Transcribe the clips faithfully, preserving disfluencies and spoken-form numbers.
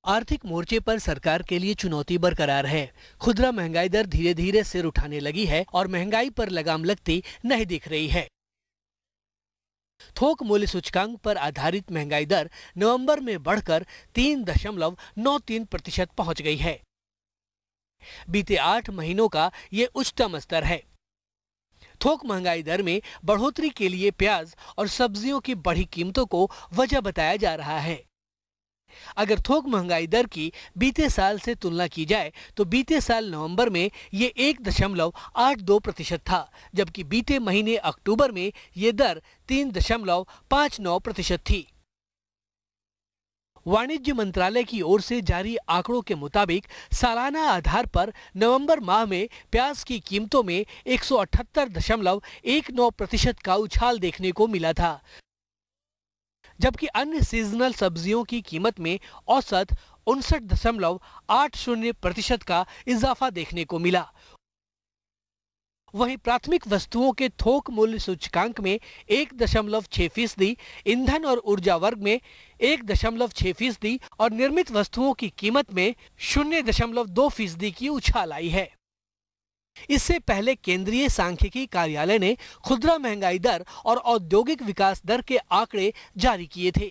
आर्थिक मोर्चे पर सरकार के लिए चुनौती बरकरार है। खुदरा महंगाई दर धीरे धीरे सिर उठाने लगी है और महंगाई पर लगाम लगती नहीं दिख रही है। थोक मूल्य सूचकांक पर आधारित महंगाई दर नवंबर में बढ़कर तीन दशमलव नौ तीन प्रतिशत पहुंच गई है। बीते आठ महीनों का ये उच्चतम स्तर है। थोक महंगाई दर में बढ़ोतरी के लिए प्याज और सब्जियों की बढ़ी कीमतों को वजह बताया जा रहा है। अगर थोक महंगाई दर की बीते साल से तुलना की जाए तो बीते साल नवंबर में ये एक दशमलव आठ दो प्रतिशत था, जबकि बीते महीने अक्टूबर में ये दर तीन दशमलव पाँच नौ प्रतिशत थी। वाणिज्य मंत्रालय की ओर से जारी आंकड़ों के मुताबिक सालाना आधार पर नवंबर माह में प्याज की कीमतों में एक सौ अठहत्तर दशमलव एक नौ प्रतिशत का उछाल देखने को मिला था, जबकि अन्य सीजनल सब्जियों की कीमत में औसत उनसठ दशमलव आठ शून्य प्रतिशत का इजाफा देखने को मिला। वहीं प्राथमिक वस्तुओं के थोक मूल्य सूचकांक में एक दशमलव छह फीसदी, ईंधन और ऊर्जा वर्ग में एक दशमलव छह फीसदी और निर्मित वस्तुओं की कीमत में शून्य दशमलव दो फीसदी की उछाल आई है। इससे पहले केंद्रीय सांख्यिकी कार्यालय ने खुदरा महंगाई दर और औद्योगिक विकास दर के आंकड़े जारी किए थे।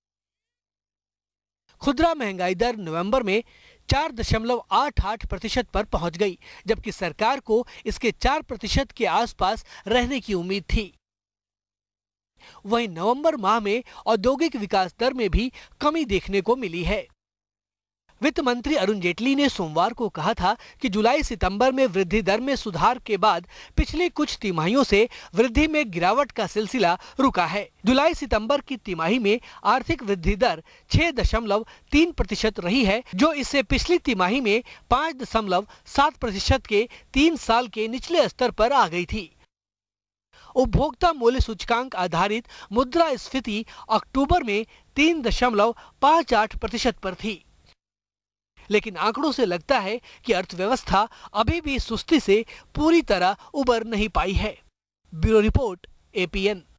खुदरा महंगाई दर नवंबर में चार दशमलव आठ आठ प्रतिशत पर पहुंच गई, जबकि सरकार को इसके चार प्रतिशत के आसपास रहने की उम्मीद थी। वहीं नवंबर माह में औद्योगिक विकास दर में भी कमी देखने को मिली है। वित्त मंत्री अरुण जेटली ने सोमवार को कहा था कि जुलाई सितंबर में वृद्धि दर में सुधार के बाद पिछले कुछ तिमाहियों से वृद्धि में गिरावट का सिलसिला रुका है। जुलाई सितंबर की तिमाही में आर्थिक वृद्धि दर छह दशमलव तीन प्रतिशत रही है, जो इससे पिछली तिमाही में पाँच दशमलव सात प्रतिशत के तीन साल के निचले स्तर पर आ गई थी। उपभोक्ता मूल्य सूचकांक आधारित मुद्रास्फीति अक्टूबर में तीन दशमलव पाँच आठ प्रतिशत पर थी, लेकिन आंकड़ों से लगता है कि अर्थव्यवस्था अभी भी सुस्ती से पूरी तरह उबर नहीं पाई है। Bureau report, A P N.